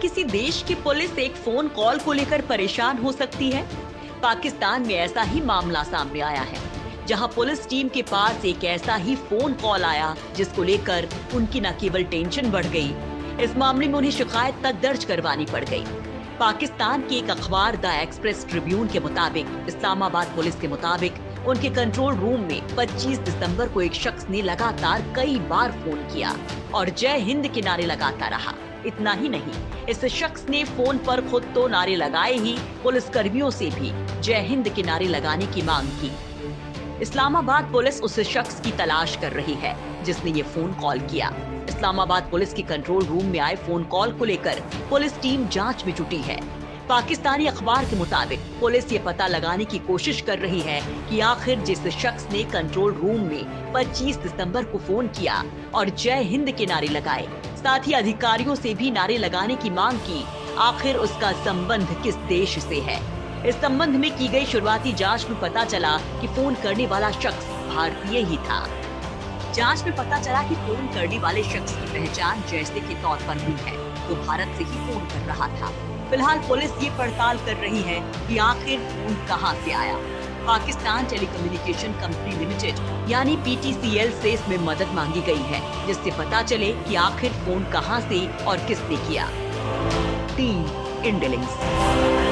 किसी देश की पुलिस एक फोन कॉल को लेकर परेशान हो सकती है? पाकिस्तान में ऐसा ही मामला सामने आया है, जहां पुलिस टीम के पास एक ऐसा ही फोन कॉल आया जिसको लेकर उनकी न केवल टेंशन बढ़ गई, इस मामले में उन्हें शिकायत तक दर्ज करवानी पड़ गई। पाकिस्तान के एक अखबार द एक्सप्रेस ट्रिब्यून के मुताबिक इस्लामाबाद पुलिस के मुताबिक उनके कंट्रोल रूम में 25 दिसंबर को एक शख्स ने लगातार कई बार फोन किया और जय हिंद के नारे लगाता रहा। इतना ही नहीं, इस शख्स ने फोन पर खुद तो नारे लगाए ही, पुलिस कर्मियों से भी जय हिंद के नारे लगाने की मांग की। इस्लामाबाद पुलिस उस शख्स की तलाश कर रही है जिसने ये फोन कॉल किया। इस्लामाबाद पुलिस की कंट्रोल रूम में आए फोन कॉल को लेकर पुलिस टीम जांच में जुटी है। पाकिस्तानी अखबार के मुताबिक पुलिस ये पता लगाने की कोशिश कर रही है कि आखिर जिस शख्स ने कंट्रोल रूम में 25 दिसंबर को फोन किया और जय हिंद के नारे लगाए, साथ ही अधिकारियों से भी नारे लगाने की मांग की, आखिर उसका संबंध किस देश से है। इस संबंध में की गई शुरुआती जांच में पता चला कि फोन करने वाला शख्स भारतीय ही था। जांच में पता चला कि फोन करने वाले शख्स की पहचान जैसे के तौर पर हुई है, तो भारत से ही फोन कर रहा था। फिलहाल पुलिस ये पड़ताल कर रही है कि आखिर फोन कहां से आया। पाकिस्तान टेलीकम्युनिकेशन कंपनी लिमिटेड यानी PTCL से इसमें मदद मांगी गई है, जिससे पता चले कि आखिर फोन कहां से और किसने किया। टीम इंडिलिंक्स।